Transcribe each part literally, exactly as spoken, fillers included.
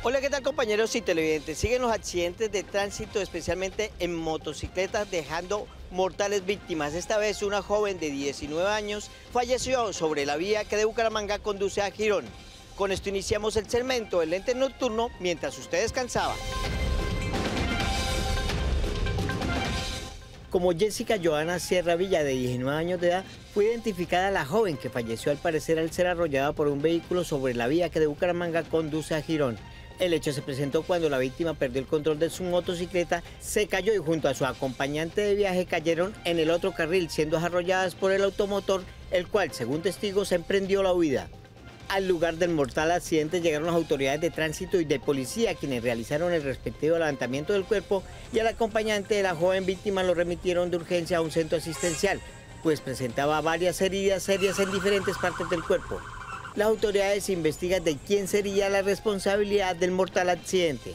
Hola, ¿qué tal compañeros y televidentes? Siguen los accidentes de tránsito, especialmente en motocicletas, dejando mortales víctimas. Esta vez una joven de diecinueve años falleció sobre la vía que de Bucaramanga conduce a Girón. Con esto iniciamos el segmento del Lente Nocturno mientras usted descansaba. Como Jessica Joana Sierra Villa, de diecinueve años de edad, fue identificada la joven que falleció al parecer al ser arrollada por un vehículo sobre la vía que de Bucaramanga conduce a Girón. El hecho se presentó cuando la víctima perdió el control de su motocicleta, se cayó y junto a su acompañante de viaje cayeron en el otro carril, siendo arrolladas por el automotor, el cual, según testigos, emprendió la huida. Al lugar del mortal accidente llegaron las autoridades de tránsito y de policía, quienes realizaron el respectivo levantamiento del cuerpo, y al acompañante de la joven víctima lo remitieron de urgencia a un centro asistencial, pues presentaba varias heridas serias en diferentes partes del cuerpo. Las autoridades investigan de quién sería la responsabilidad del mortal accidente.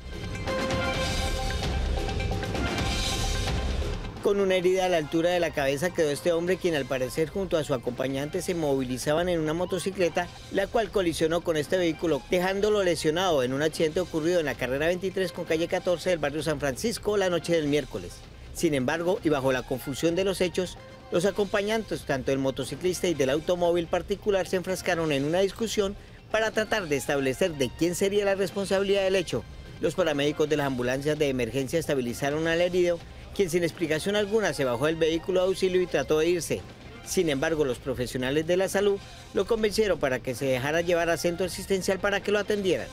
Con una herida a la altura de la cabeza quedó este hombre, quien al parecer junto a su acompañante se movilizaban en una motocicleta, la cual colisionó con este vehículo, dejándolo lesionado en un accidente ocurrido en la carrera veintitrés con calle catorce del barrio San Francisco la noche del miércoles. Sin embargo, y bajo la confusión de los hechos, los acompañantes, tanto del motociclista y del automóvil particular, se enfrascaron en una discusión para tratar de establecer de quién sería la responsabilidad del hecho. Los paramédicos de las ambulancias de emergencia estabilizaron al herido, quien sin explicación alguna se bajó del vehículo de auxilio y trató de irse. Sin embargo, los profesionales de la salud lo convencieron para que se dejara llevar a centro asistencial para que lo atendieran.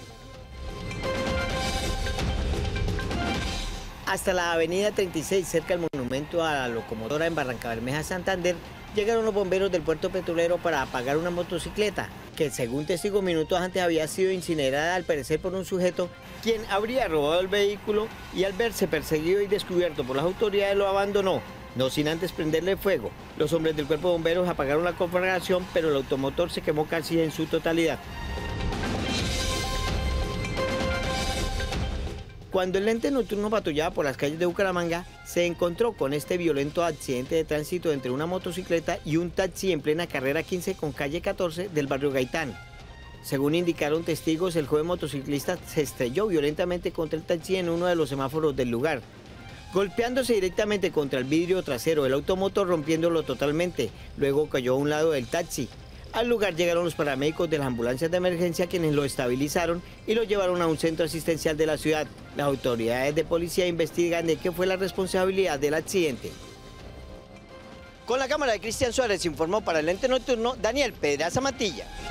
Hasta la avenida treinta y seis, cerca del monumento a la locomotora en Barrancabermeja, Santander, llegaron los bomberos del puerto petrolero para apagar una motocicleta, que según testigos minutos antes había sido incinerada al parecer por un sujeto, quien habría robado el vehículo y al verse perseguido y descubierto por las autoridades lo abandonó, no sin antes prenderle fuego. Los hombres del cuerpo de bomberos apagaron la conflagración, pero el automotor se quemó casi en su totalidad. Cuando el Lente Nocturno patrullaba por las calles de Bucaramanga, se encontró con este violento accidente de tránsito entre una motocicleta y un taxi en plena carrera quince con calle catorce del barrio Gaitán. Según indicaron testigos, el joven motociclista se estrelló violentamente contra el taxi en uno de los semáforos del lugar, golpeándose directamente contra el vidrio trasero del automotor, rompiéndolo totalmente. Luego cayó a un lado del taxi. Al lugar llegaron los paramédicos de las ambulancias de emergencia, quienes lo estabilizaron y lo llevaron a un centro asistencial de la ciudad. Las autoridades de policía investigan de qué fue la responsabilidad del accidente. Con la cámara de Cristian Suárez informó para el Lente Nocturno Daniel Pedraza Matilla.